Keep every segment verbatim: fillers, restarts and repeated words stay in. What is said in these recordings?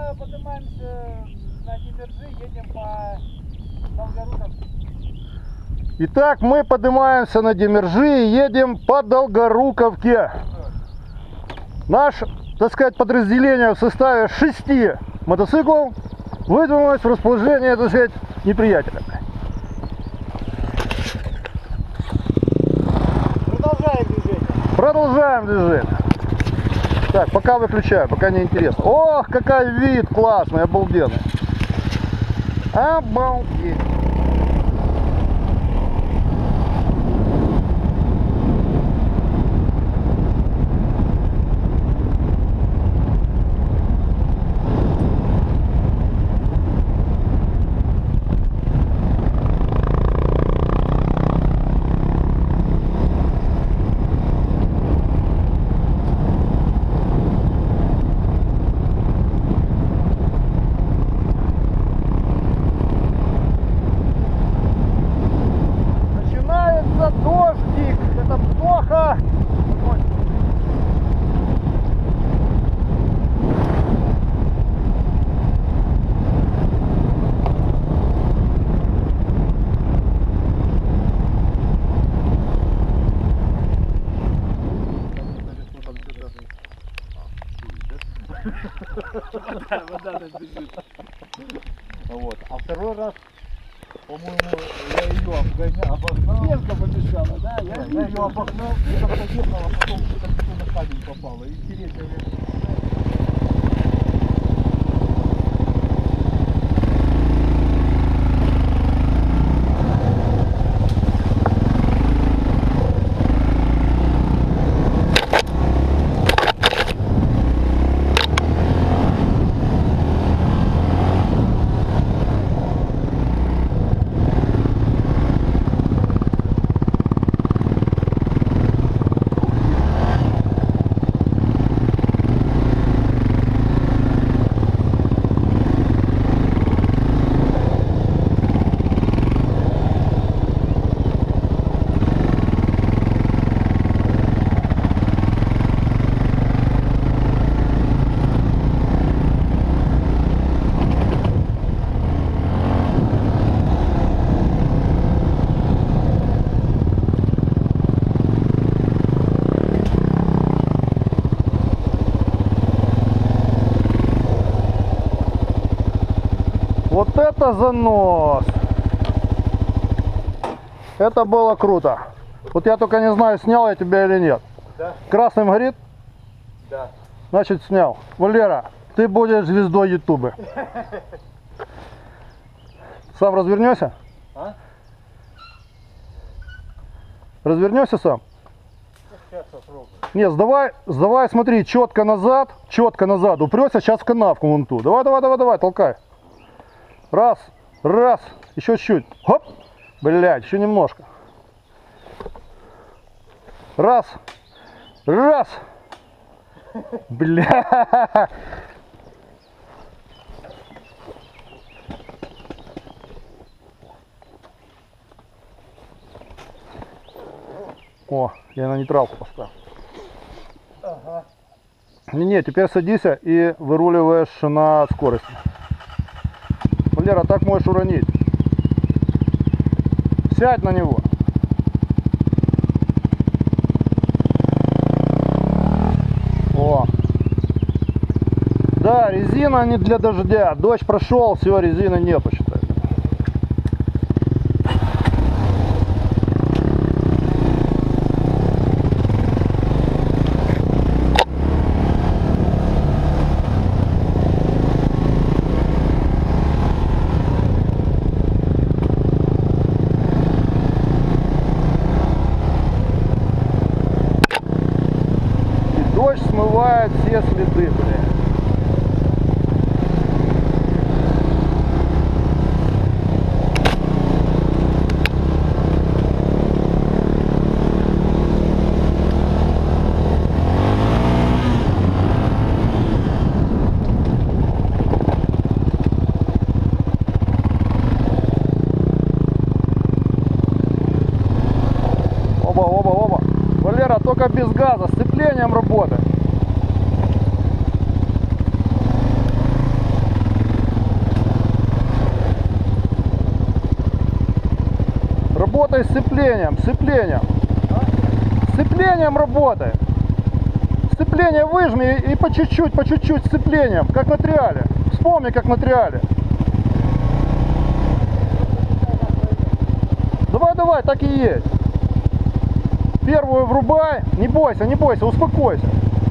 поднимаемся на Демержи, едем по Долгоруковке. Итак, мы поднимаемся на Демержи и едем по Долгоруковке. Наш, так сказать, подразделение в составе шести мотоциклов выдвинулось в расположение, так сказать, неприятеля. Продолжаем движение. Продолжаем движение. Так, пока выключаю, пока не интересно. Ох, какой вид классный, обалденный. Обалдеть. Дождик, это плохо. Вода бежит. Вот. А второй раз, по-моему, я ее обгонял, обогнал. Ветка побежала, да? Я, я ее обогнал, и как-то ехала, а потом что-то на камень попало. И передняя ветка. Вот это занос! Это было круто. Вот я только не знаю, снял я тебя или нет. Да. Красным горит? Да. Значит, снял. Валера, ты будешь звездой Ютуба. Сам развернешься? А? Развернешься сам? Сейчас попробую. Не, сдавай, сдавай, смотри, четко назад, четко назад. Упрется сейчас в канавку вон ту. Давай, давай, давай, давай, толкай. Раз, раз, еще чуть-чуть. Хоп, блядь, еще немножко. Раз, раз. Бля. О, я на нейтралку поставил. Ага. Не-не, теперь садись и выруливаешь на скорость. Валера, так можешь уронить. Сядь на него. О. Да, резина не для дождя. Дождь прошел, все, резины нету, считай. Дождь смывает все следы, блядь. работай с сцеплением, сцеплением. Сцеплением работай. Сцепление выжми и по чуть-чуть, по чуть-чуть сцеплением, как на триале. Вспомни, как на триале. Давай, давай, так и есть. Первую врубай. Не бойся, не бойся, успокойся.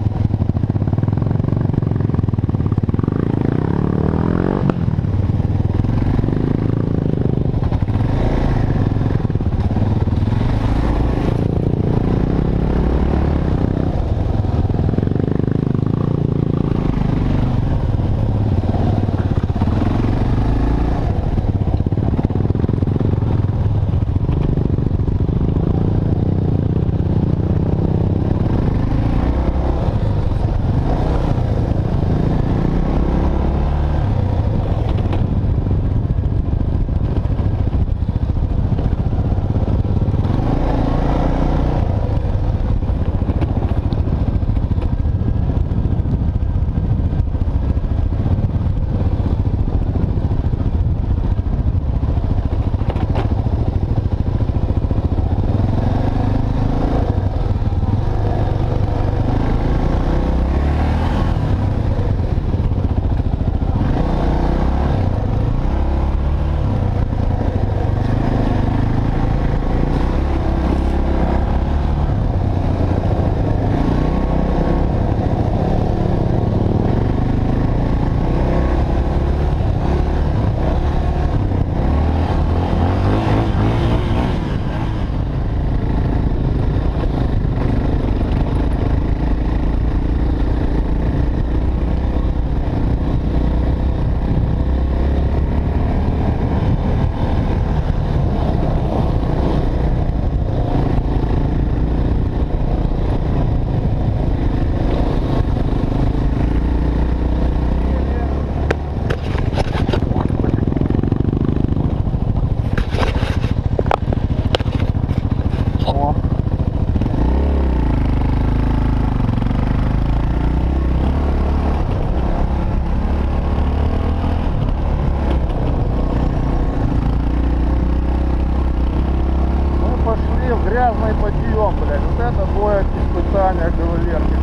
Грязный подъем, блядь, вот это будет испытание кавалерки.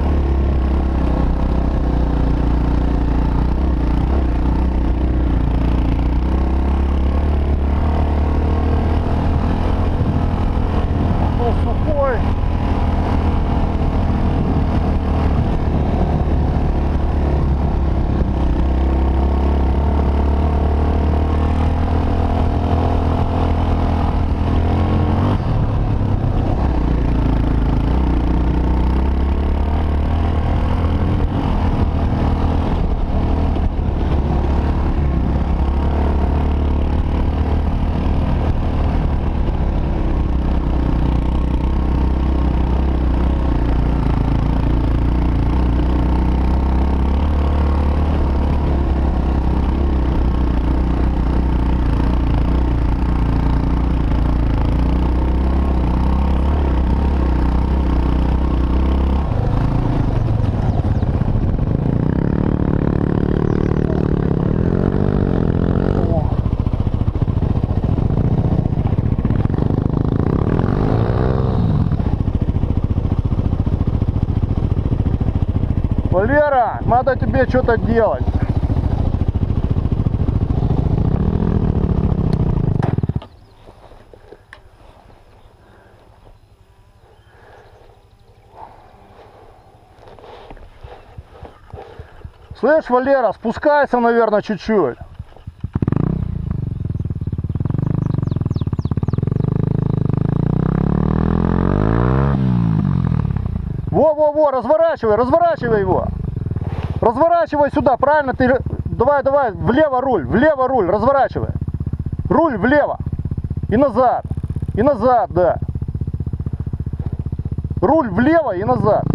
Был сухой. Валера, надо тебе что-то делать. Слышь, Валера, спускайся, наверное, чуть-чуть. Во-во-во, разворачивай, разворачивай его. Разворачивай сюда, правильно ты... Давай, давай, влево руль, влево руль, разворачивай. Руль влево. И назад. И назад, да. Руль влево и назад.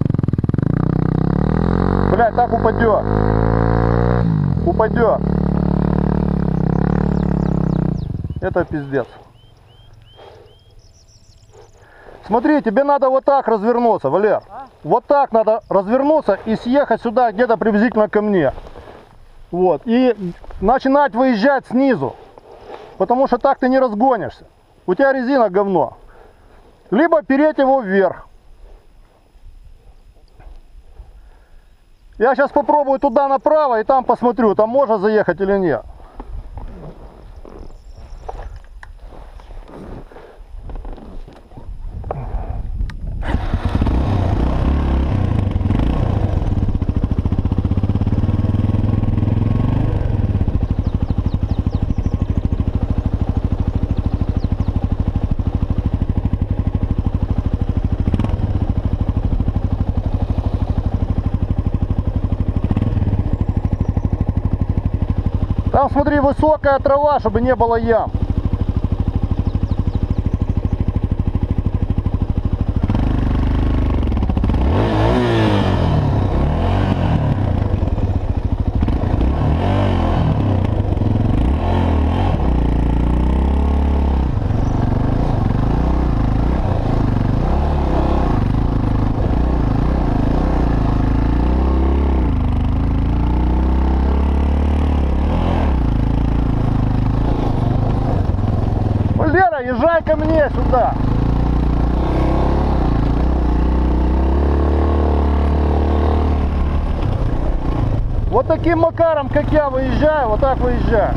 Блядь, так упадет. Упадет. Это пиздец. Смотри, тебе надо вот так развернуться, Валер. А? Вот так надо развернуться и съехать сюда где-то приблизительно ко мне. Вот. И начинать выезжать снизу. Потому что так ты не разгонишься. у тебя резина говно. Либо переть его вверх. Я сейчас попробую туда направо и там посмотрю, там можно заехать или нет. Там, смотри, высокая трава, чтобы не было ям. Лера, езжай ко мне сюда. Вот таким макаром, как я выезжаю, вот так выезжаю.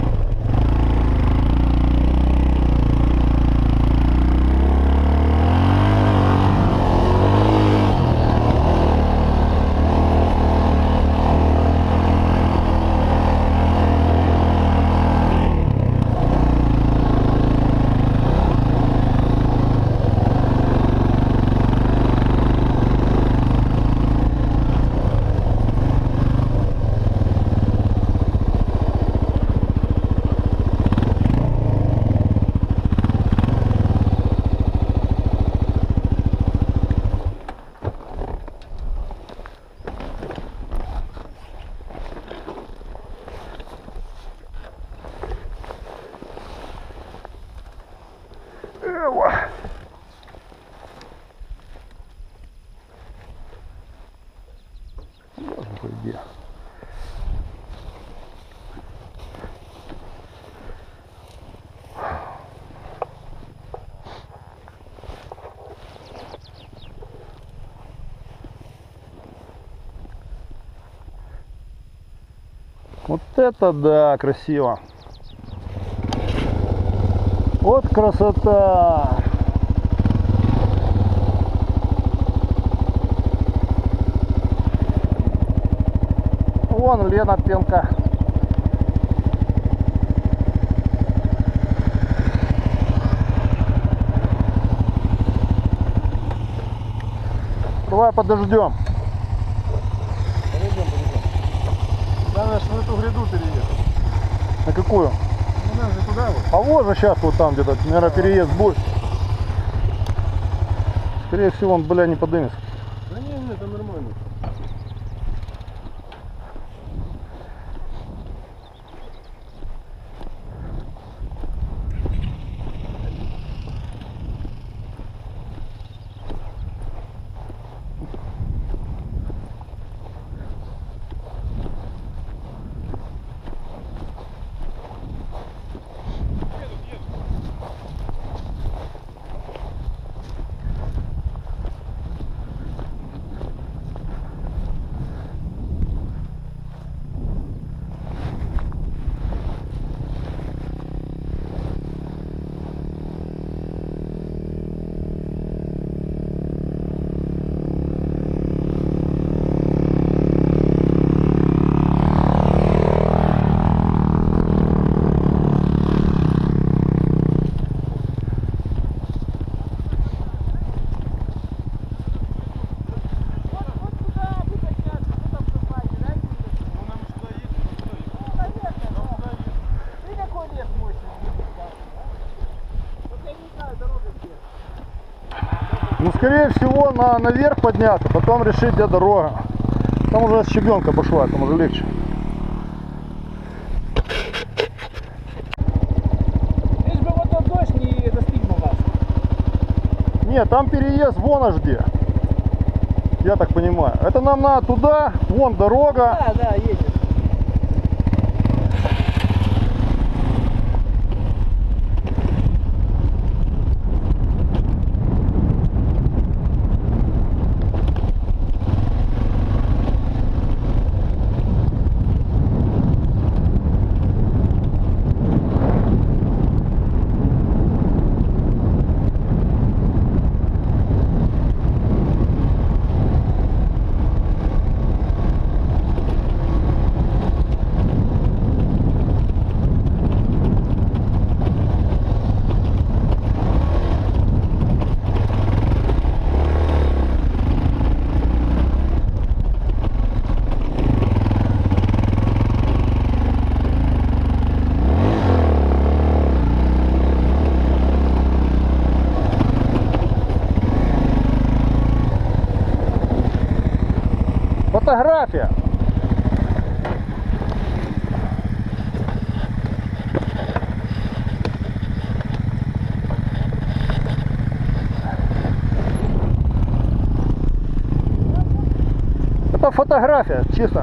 Можно, по идее. Вот это да, красиво. Вот красота. Вон Лена Пенка. Давай подождем. Подождем, подождем. Главное, что в эту гряду переехать. На какую? Ну, нам же туда вот. А вот же сейчас вот там где-то, наверное, переезд больше. Скорее всего, он, бля, не подымется. Да не, не, там нормально. Ну, скорее всего, на, наверх подняться, потом решить, где дорога. Там уже щебенка пошла, там уже легче. Лишь бы вот тот дождь не достигнул вас. Нет, там переезд вон аж где. Я так понимаю. Это нам надо туда, вон дорога. Да, да, едет. фотография. Это фотография, чисто.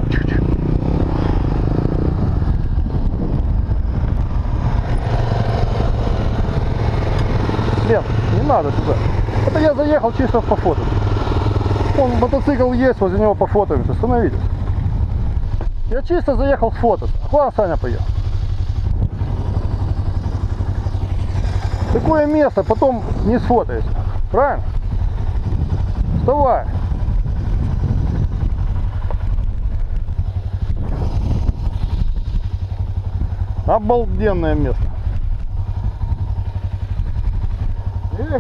Нет, не надо туда. Это я заехал чисто по фото. Вон мотоцикл есть, возле него пофотаемся. Остановитесь. Я чисто заехал с фото. Ладно, Саня поехал. Такое место потом не сфотаешь. Правильно? Вставай. Обалденное место. Эх.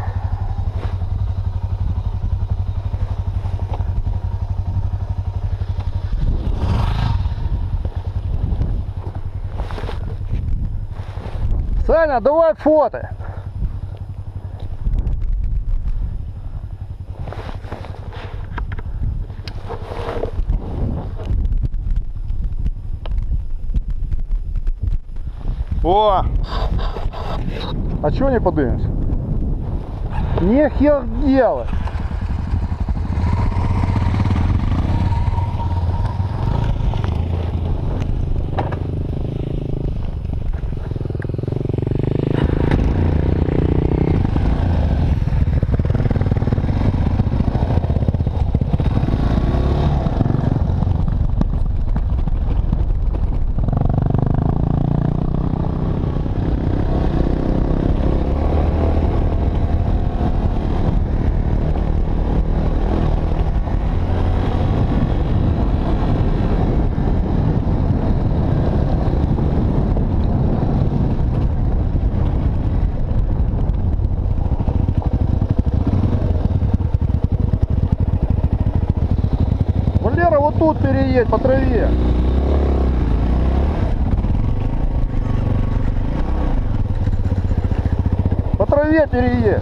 Саня, давай фото. О! А чего не подымемся? Нехер делать. Валера, вот тут переедь по траве. По траве переедь.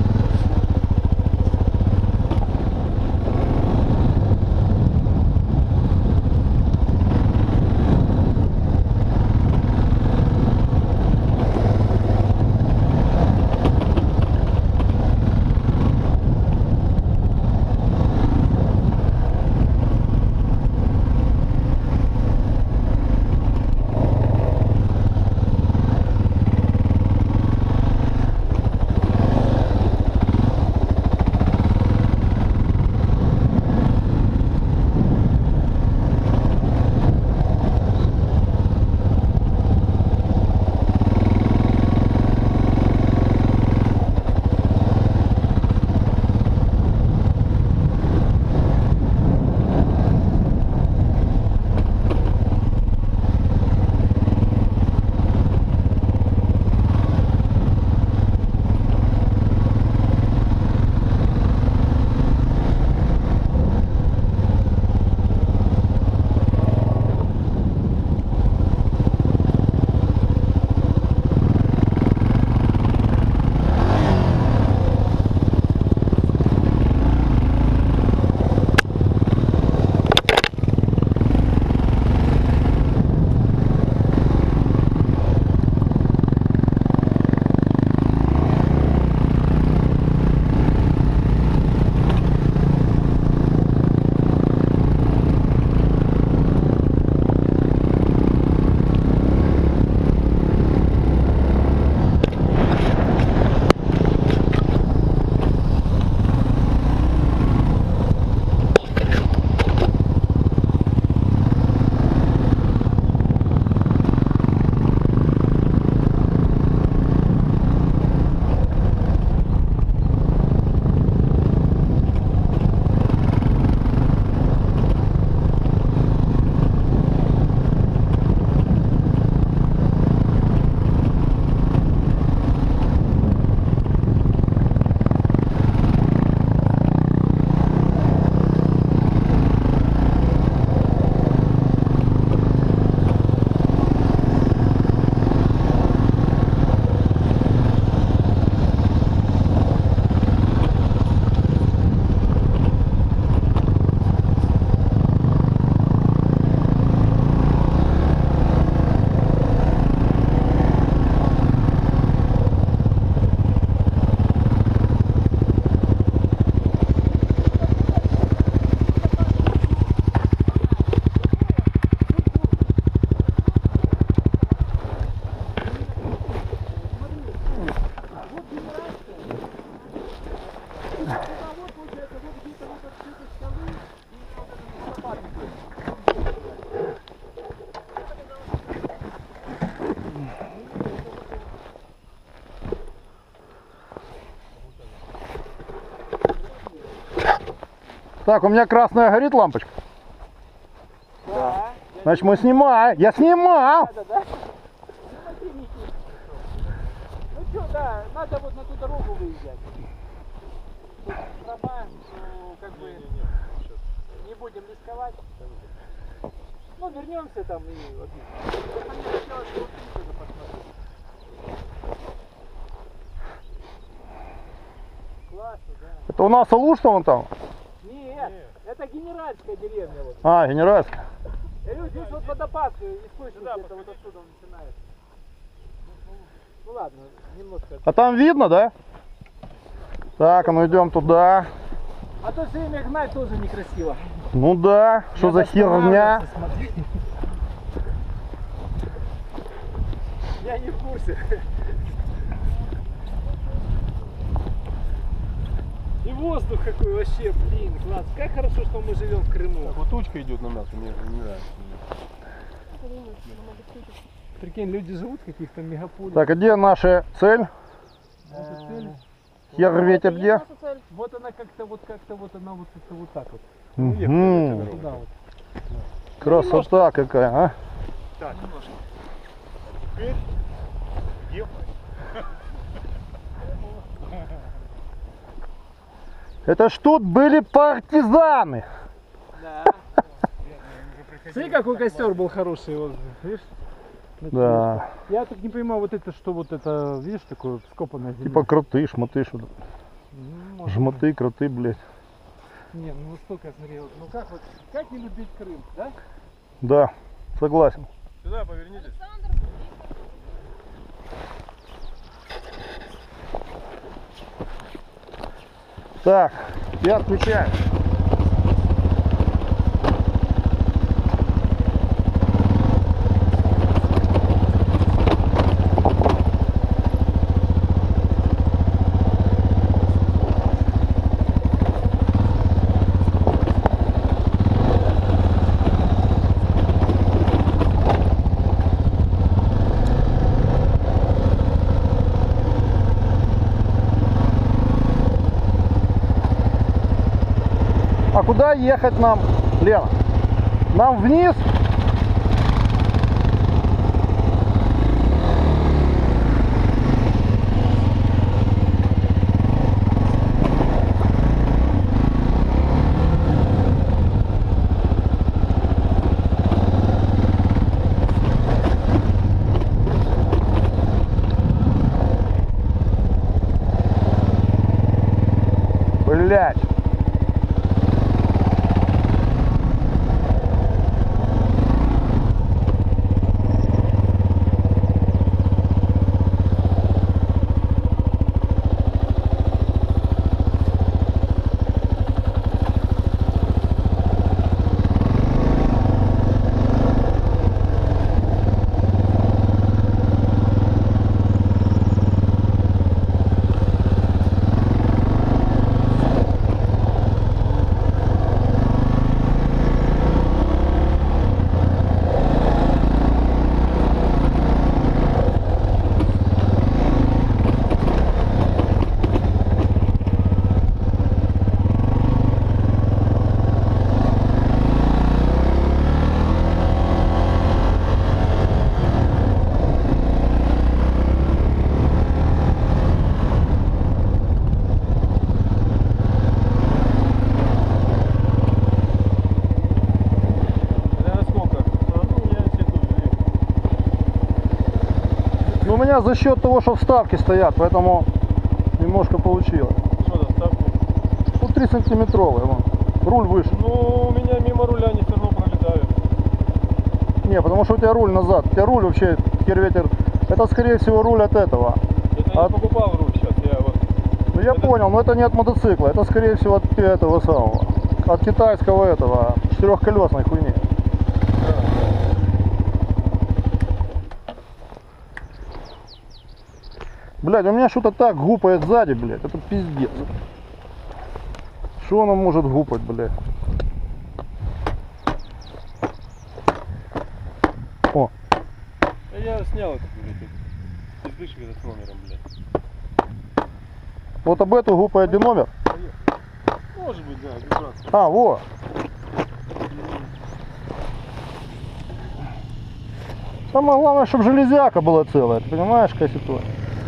Так, у меня красная горит лампочка. Да. Значит, мы снимаем. Я снимал. Да, да, да. Ну что, да, надо вот на ту дорогу выезжать. Тут тропа, ну, как бы не будем рисковать. Ну, вернемся там и вот. Я там не хотел, что вот тоже посмотреть. Классно, да. Это у нас Алушта вон там? Нет, это генеральская деревня. Вот. А, генеральская. Я говорю, здесь вот водопад, источник да, где-то вот отсюда он начинается. Ну ладно, немножко. А там видно, да? Так, а ну идем туда. А то все время гнать тоже некрасиво. Ну да, что за херня? Я не в курсе. И воздух какой вообще, блин, класс. Как хорошо, что мы живем в Крыму. Так вот тучка идет на нас, мне не нравится. Прикинь, люди живут в каких-то мегаполисах. Так, а где наша цель? Наша цель. Хер ветер где? Вот она как-то вот как-то вот она вот это вот так вот. Угу. Туда вот. Красота какая, а? Так, немножко. Теперь ехать. Это ж тут были партизаны. Да. Смотри, какой костер был хороший, вот, видишь? Да. Я тут не понимаю, вот это что, вот это, видишь, такое скопанное земля. Типа кроты, шмоты, что-то. Ну, может, Жмоты, кроты, блядь. Не, ну столько я смотрел. Ну как вот, как не любить Крым, да? Да, согласен. Сюда повернитесь. Так, я отключаю. А куда ехать нам, Лена? Нам вниз? Блять. У меня за счет того, что вставки стоят, поэтому немножко получилось. Что за вставки? Ну, три сантиметровые, вон. Руль выше. Ну, у меня мимо руля они все равно пролетают. Не, потому что у тебя руль назад. У тебя руль вообще, хер ветер. Это, скорее всего, руль от этого. Это я От- не покупал руль сейчас, я вот... Ну, я Это- понял, но это не от мотоцикла. Это, скорее всего, от этого самого. От китайского этого, четырехколесной хуйни. Блядь, у меня что-то так гупает сзади, блядь. Это пиздец. Что оно может гупать, блядь? О, А я снял это, блядь, пиздышек этот с номером, блядь. вот об эту гупает где номер. Может быть, да, вибрация. А, во. Самое главное, чтобы железяка была целая. Ты понимаешь, какая ситуация?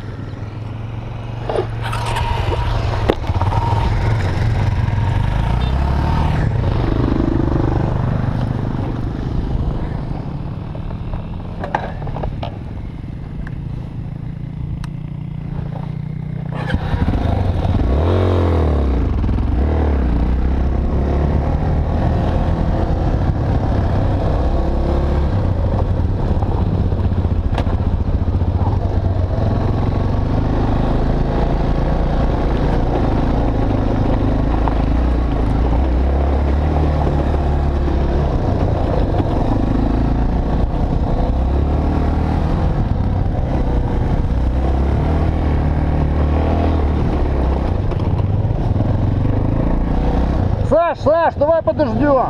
Саш, Саш, давай подождем.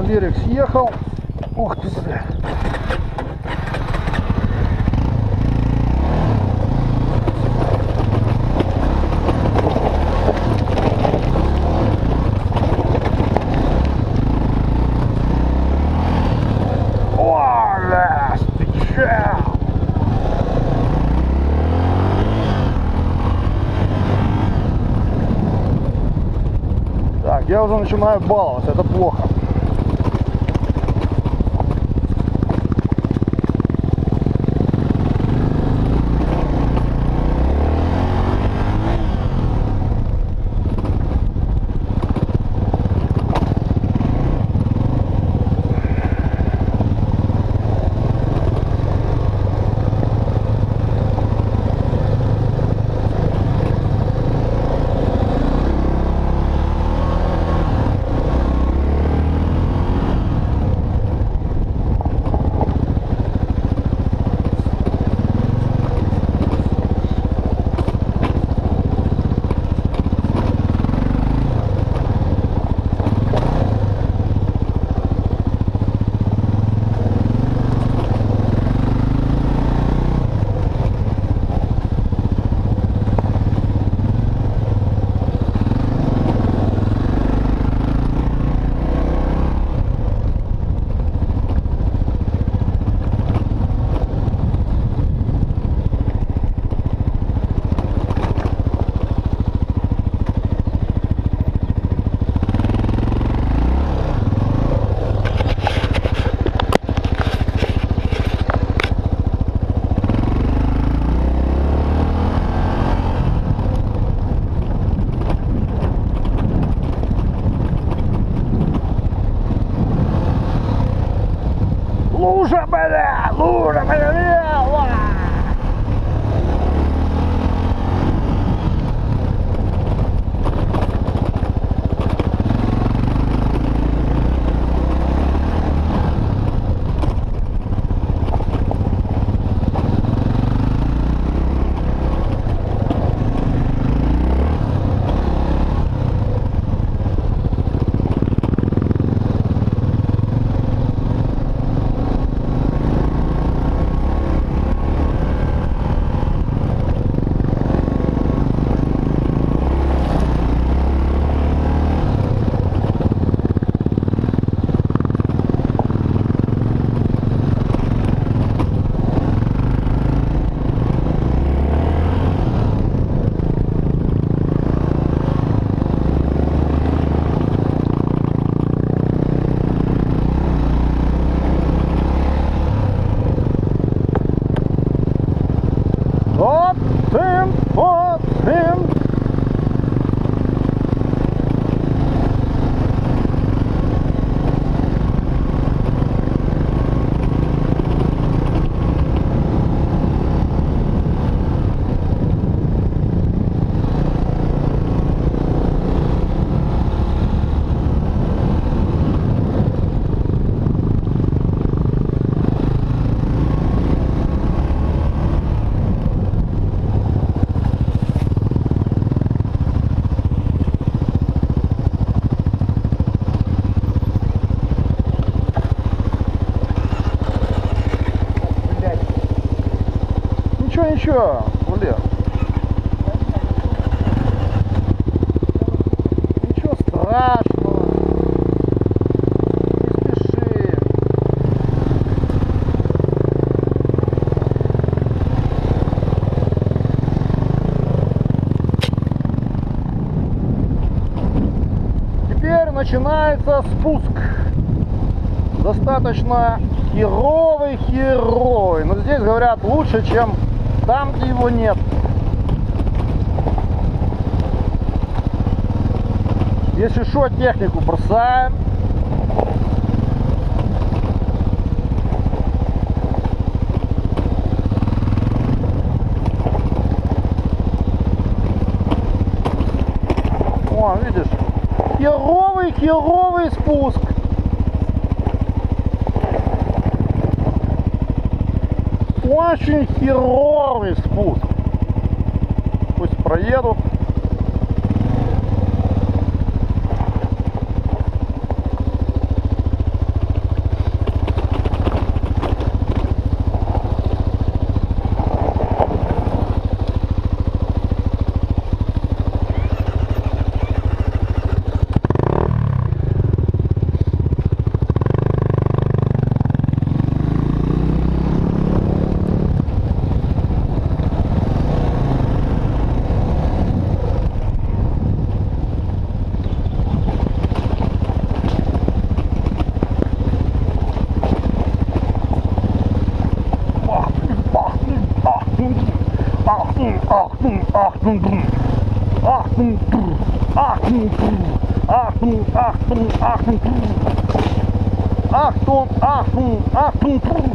берег съехал. Ух ты, бля. О, ты чё? Так, я уже начинаю баловаться, это плохо. Лужа, бля! Лужа, бля! Ва! Вот им, вот им. Ничего, ничего, Валер. Ничего страшного. Не спеши. Теперь начинается спуск. Достаточно херовый, херовый. Но здесь, говорят, лучше, чем там, где его нет. Если что, технику бросаем. О, видишь? Херовый, херовый спуск. Очень херовый спуск. Пусть проедут. Achtung, Achtung, brr. Achtung, brr. Achtung, brr. Achtung, Achtung, Achtung, brr. Achtung, Achtung, Achtung, brr.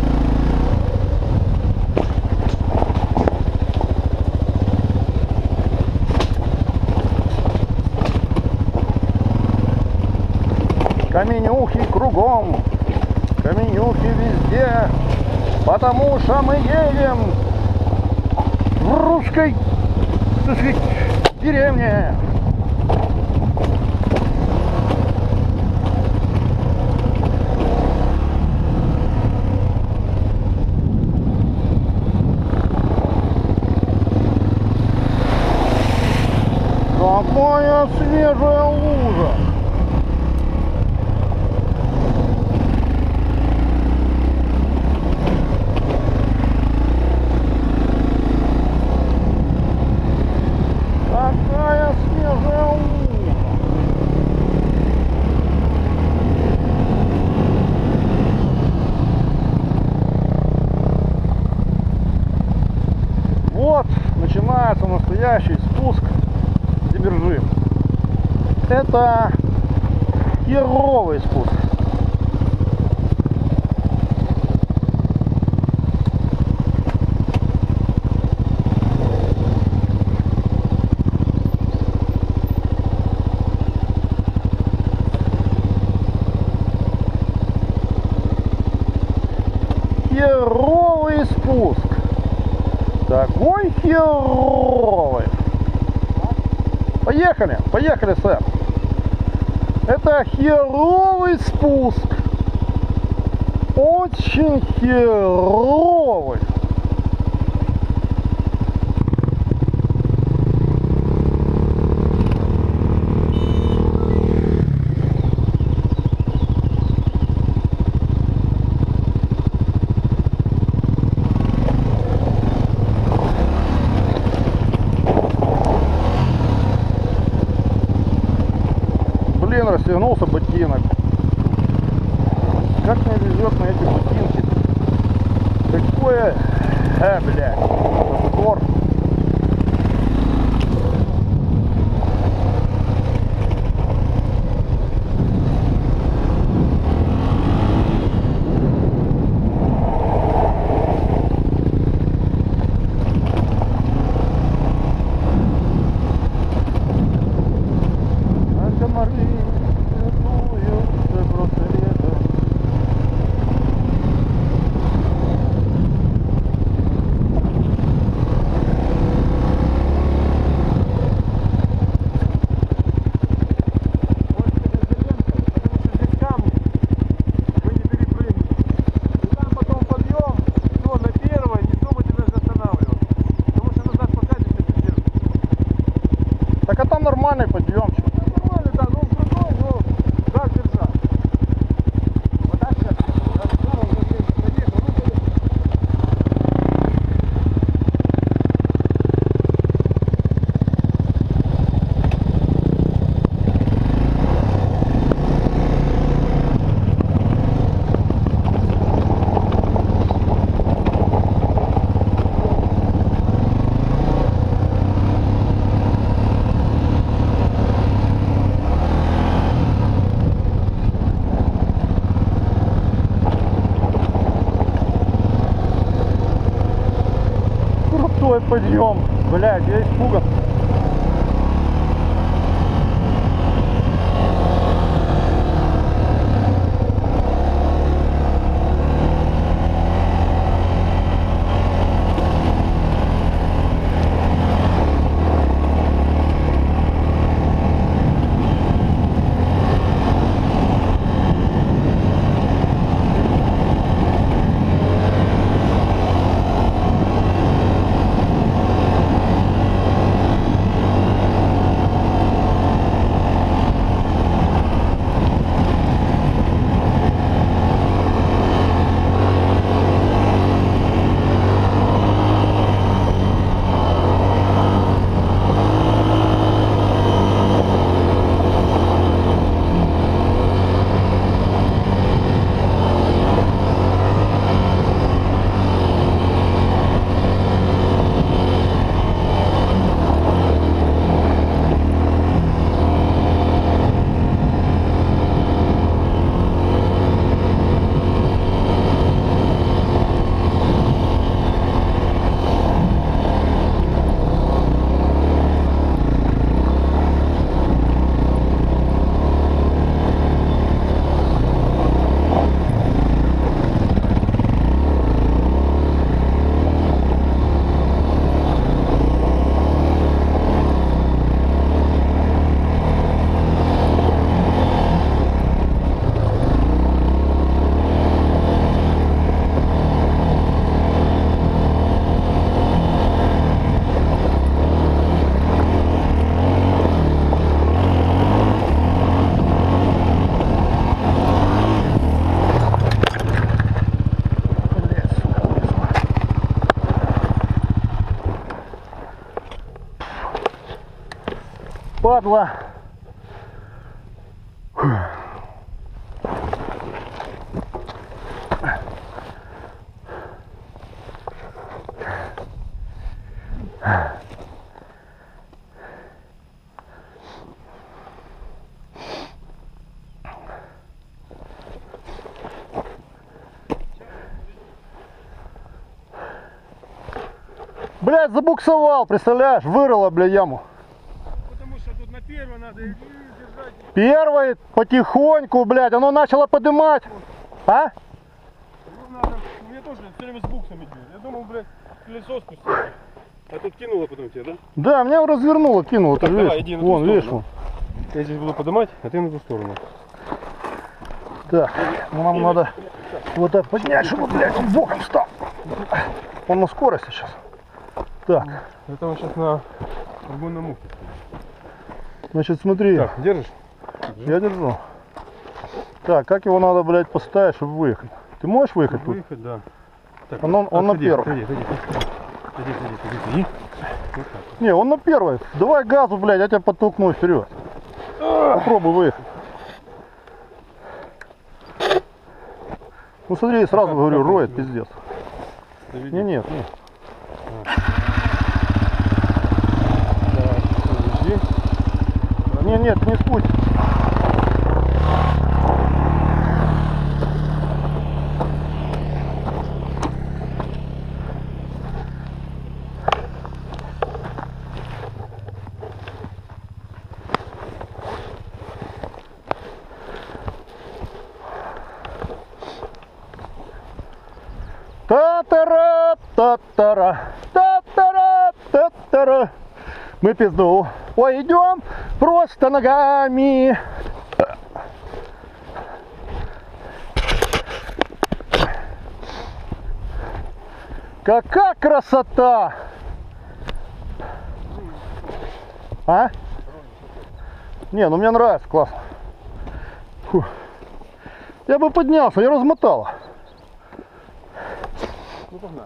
Каменюхи кругом, каменюхи везде, потому что мы едем в русской, так сказать, деревне. Какая свежая лужа! Какая свежая лужа! Вот начинается настоящий спуск с Демержи. Это херовый спуск. Херовый спуск. Такой херовый. Поехали, поехали, сэр. Это херовый спуск. Очень херовый. Блин, растянулся ботинок. Как мне везет на эти ботинки? Какое... Э, блядь. Повтор. Так а там нормальный подъемчик. Нормально, да, ну крутой, но да, держа. Вот так сейчас. Крутой подъем. Блядь, я испуган. падла. Блядь, забуксовал, представляешь, вырыла, бля, яму. Потому что тут на первой надо держать. Первый потихоньку, блядь, оно начало подымать. А? Ну, надо, мне тоже все время с буксами идет. Я думал, блядь, колесо спустить. А тут кинуло потом тебе, да? Да, меня развернуло, кинуло. Так, ты давай, видишь? иди на ту Вон, видишь, сторону. вон. Я здесь буду поднимать, а ты на ту сторону. Так, ну нам надо вот так поднять, чтобы, блядь, он боком стал. Он на скорости сейчас. Так, Это он сейчас на аргонном муфте. значит, смотри. Так, держишь? Я держу. Так, как его надо, блядь, поставить, чтобы выехать? Ты можешь выехать тут? Выехать, да. Так, Он, он, он на отходи, первом. отходи, отходи, отходи, отходи, отходи, отходи. Вот так. Не, он на первой. Давай газу, блядь, я тебя подтолкну вперед. Попробуй выехать. Ну смотри, сразу как- говорю, как он роет, тебя? пиздец. Доведи. Не, нет, нет. Так, подожди. Не, нет, не спуть. Та-тара, та-тара, та-тара, та-тара. Мы пизду пойдем просто ногами. Какая красота! А? Не, ну мне нравится, классно. Фу. Я бы поднялся, я размотала. Ну погнали.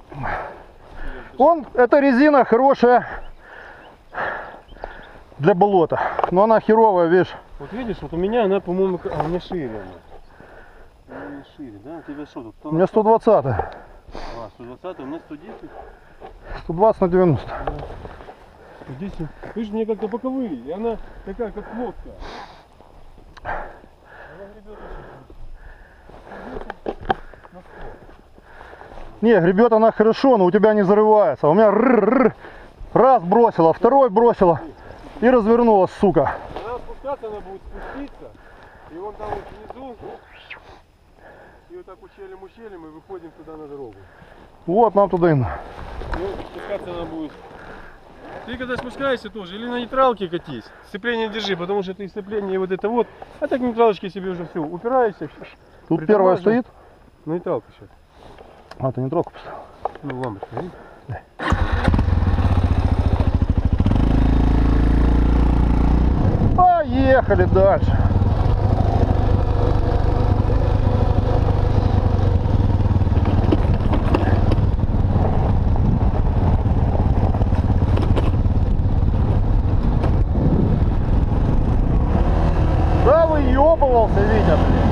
Он, эта резина хорошая для болота, но она херовая, видишь. Вот видишь, вот у меня она, по-моему, а у меня шире она. У меня шире, да? У тебя что тут? У меня сто двадцать, А, сто двадцать, у меня сто десять. сто двадцать на девяносто. сто десять. Видишь, мне как-то боковые, и она такая, как лодка. Она гребет очень. Не, гребет она хорошо, но у тебя не зарывается. У меня р-р-р. Раз бросила, второй бросила и развернулась, сука. Она спускаться, она будет спуститься, и вон там вот внизу, и вот так ущельем-ущельем мы выходим туда на дорогу. Вот нам туда и надо. Ну, спускаться она будет. Ты когда спускаешься тоже, или на нейтралке катись, сцепление держи, потому что ты сцепление вот это вот, а так нейтралочки себе уже все, упираешься. Тут первая притормаживай. стоит. На нейтралку сейчас. А, ты не трогай поставил. Ну, лампочка, видишь? Поехали дальше. Да выебывался, Витя, блин.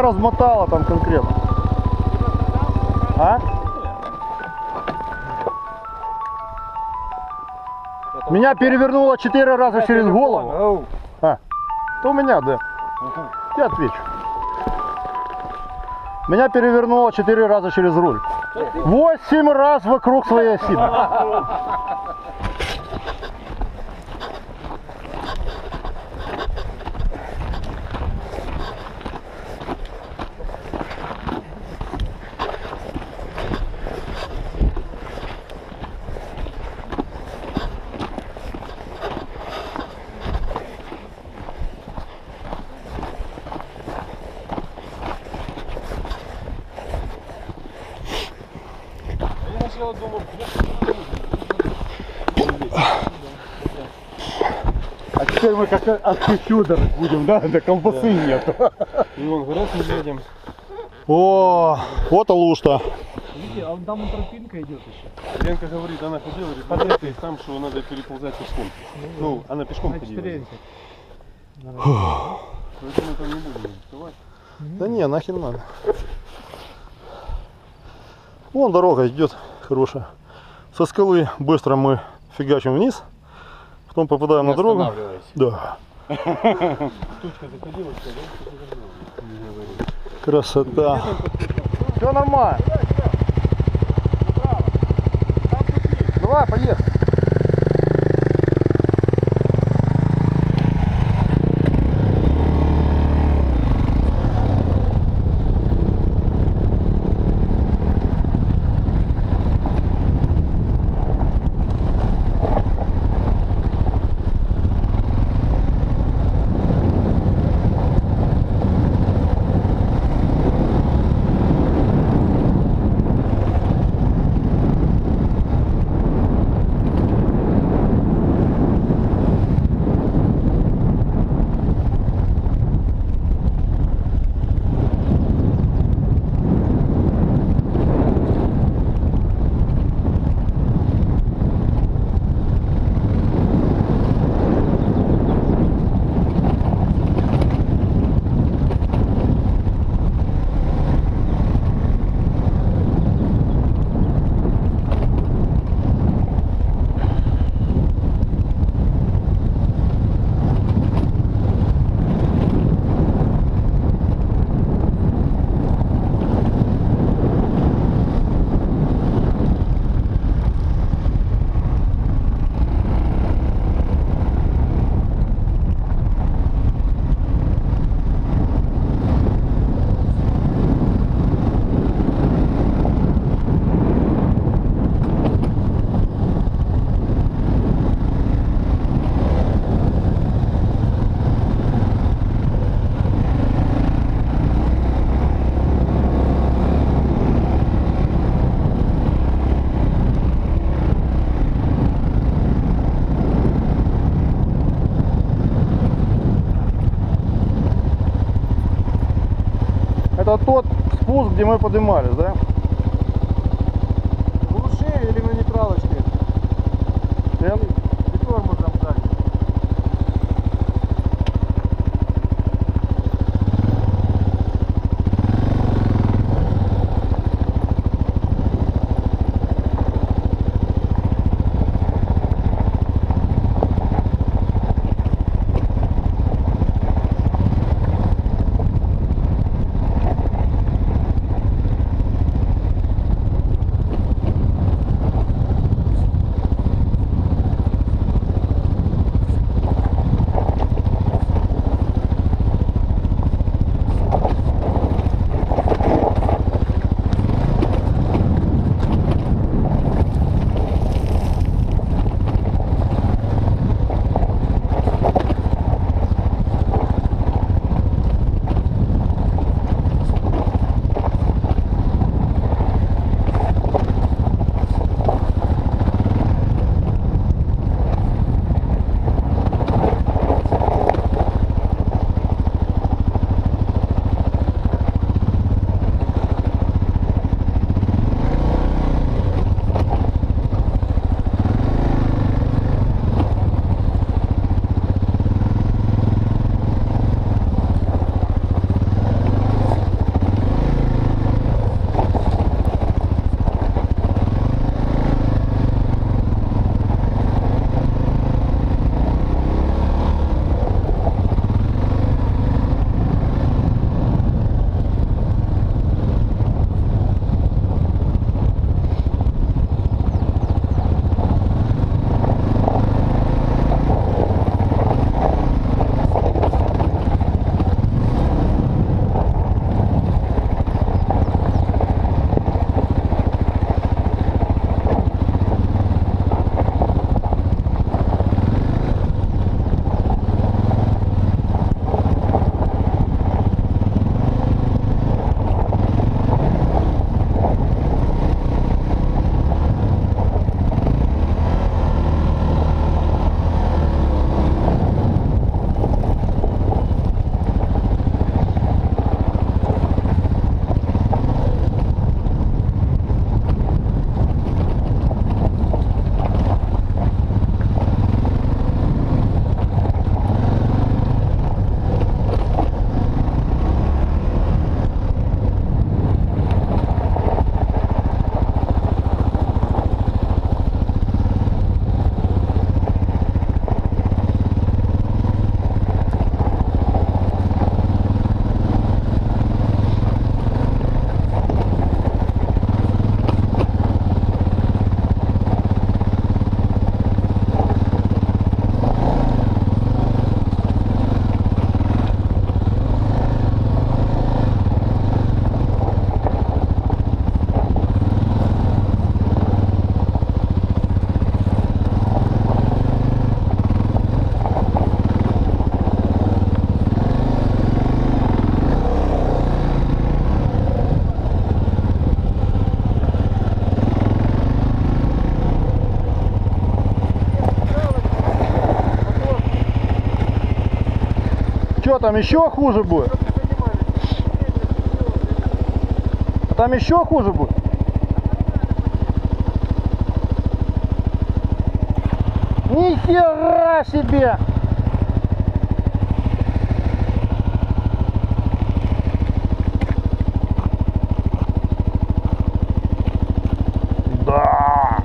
размотало там конкретно. А? Меня перевернуло четыре раза через голову. А, то у меня, да. Я отвечу. Меня перевернуло четыре раза через руль. Восемь раз вокруг своей оси. Я сначала думал, А теперь мы как от Федора будем, да? До колбасы нету. и вон, раз мы едем. О, вот Алушта. Видите, а там тропинка идет еще. Ленка говорит, она ходила, говорит, ты там, что надо переползать пешком. Ну, она пешком ходила. Поэтому там не будем вставать. Да не, нахер надо. Вон дорога идет хорошая. Со скалы быстро мы фигачим вниз. Потом попадаем на дорогу. Да. Тучка заходила, что, да? Красота. Все нормально. Давай, поехали. Это тот спуск, где мы поднимались, да? Глуши или на нейтралочке? Нет? И тормозом сзади. что, там еще хуже будет? А там еще хуже будет? Нихера себе! Да!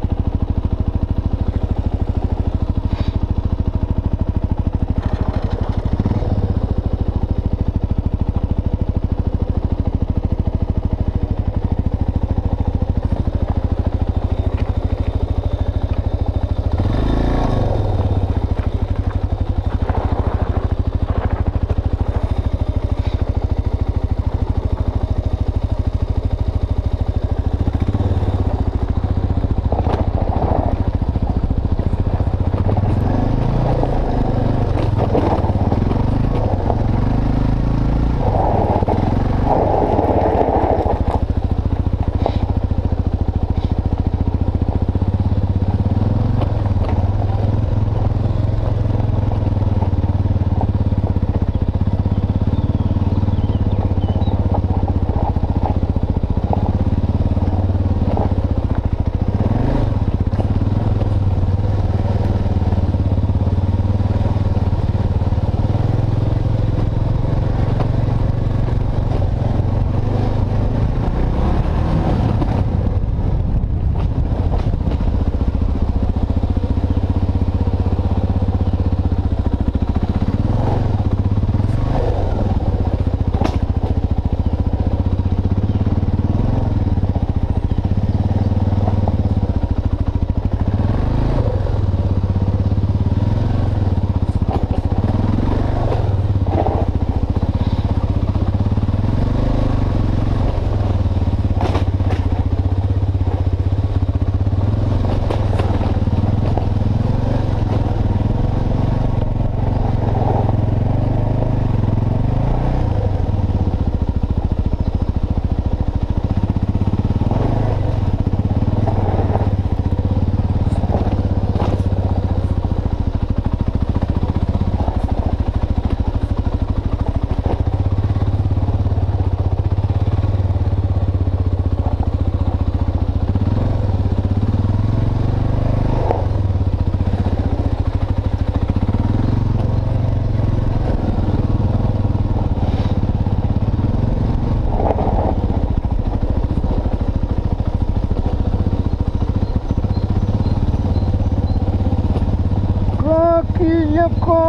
Какие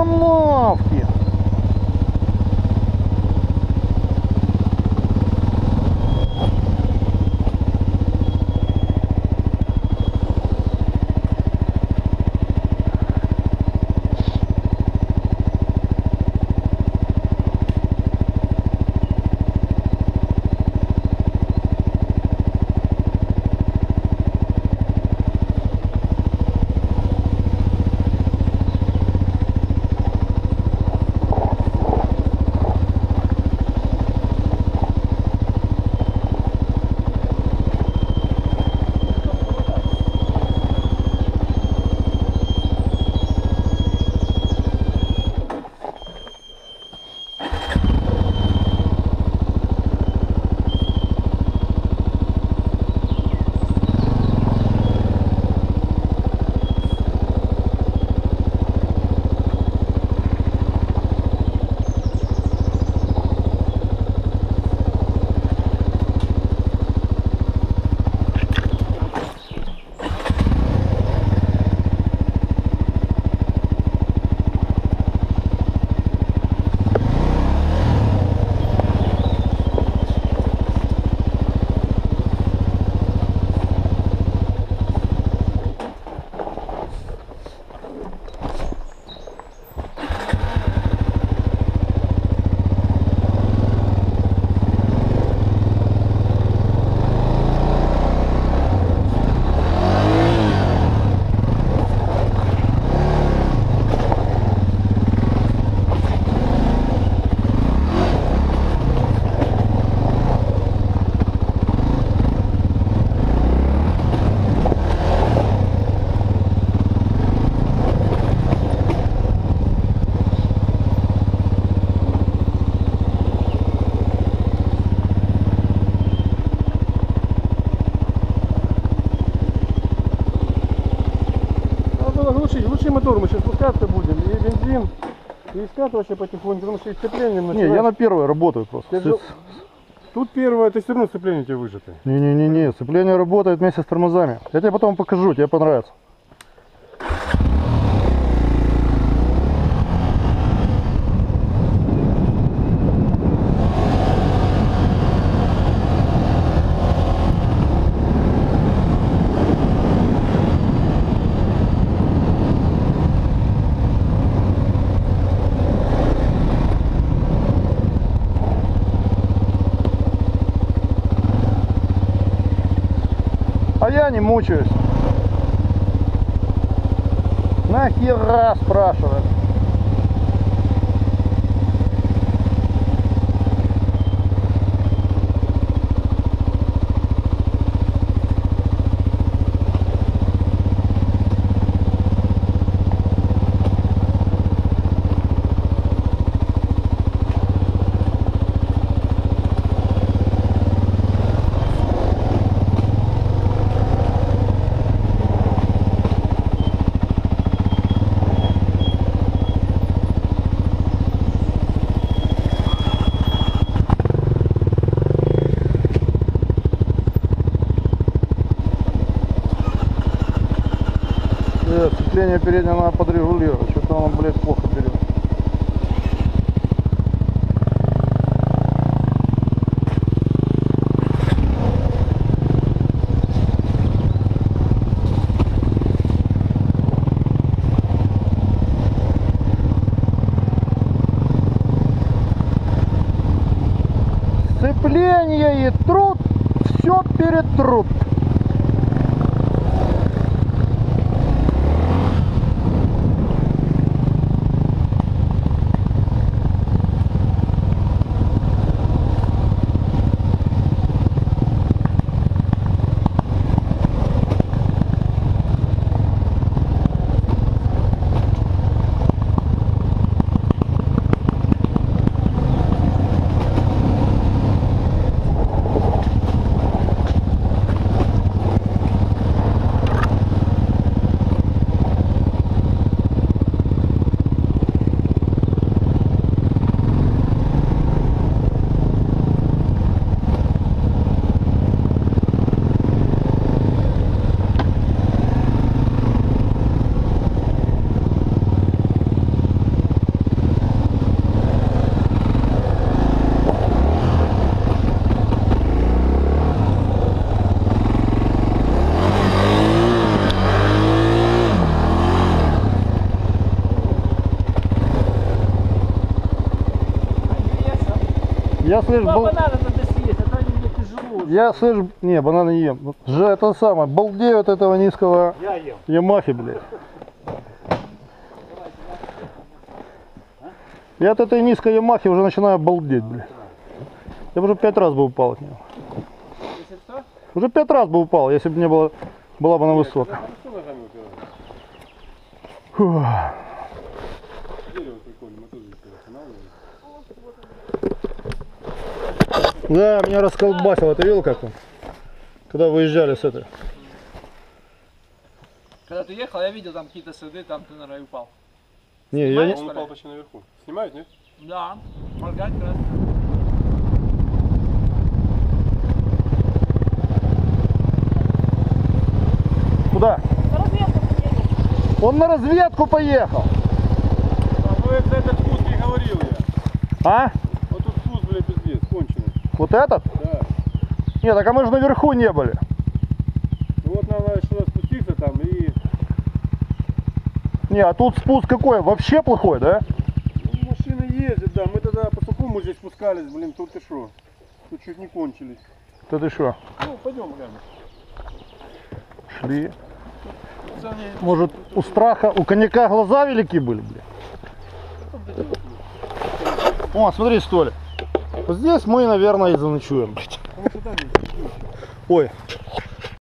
канавки! заглуши мотор, мы сейчас спускаться будем, и бензин, и скатывайся потихоньку, потому что и сцеплением Не, я на первой работаю просто. Ты же- Тут первое, ты все равно сцепление у тебя выжатое. Не-не-не, сцепление работает вместе с тормозами. Я тебе потом покажу, тебе понравится. А я не мучаюсь. Нахера, спрашивает. Нет, сцепление переднее надо подрегулировать. Что-то оно, блядь, плохо берет. Сцепление и труд, все перетрут. Я слышь, Два бал... банана надо съесть, а то они мне тяжело. я слышь, не, бананы не ем. Же это самое, балдею от этого низкого Я ем. Ямахи, блядь. Я от этой низкой Ямахи уже начинаю балдеть, блядь. Я бы уже пять раз бы упал от нее. Если что? Уже пять раз бы упал, если бы не было, была бы она высокая. Хорошо ногами упирается. Фух. Дерево прикольно, мотор здесь останавливается. Да, меня расколбасило, ты видел как-то? Когда выезжали с этой. Когда ты ехал, я видел там какие-то следы, там ты, наверное, и упал. Не, я Снимаешь? не... Он упал почти наверху. Снимают, нет? Да, моргать раз. Куда? Он на разведку поехал. А ну это этот спуск и говорил я. А? Вот тут спуск, бля, пиздец, конченый. Вот этот? Да. Нет, так а мы же наверху не были. Ну вот нам надо сюда спуститься там и... Не, а тут спуск какой? Вообще плохой, да? Ну, машины ездят, да. Мы тогда по сухому здесь спускались, блин, тут ты шо. Тут чуть не кончились. Да ты что? Ну, пойдем глянем. Шли. Может, у страха, у коньяка глаза велики были, блин? О, смотри, что ли. Вот здесь мы, наверное, и заночуем, блядь. Ой,